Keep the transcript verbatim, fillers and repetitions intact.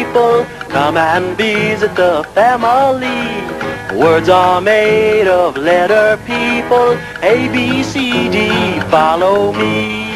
people, come and visit the family. Words are made of letter, people, A, B, C, D, follow me.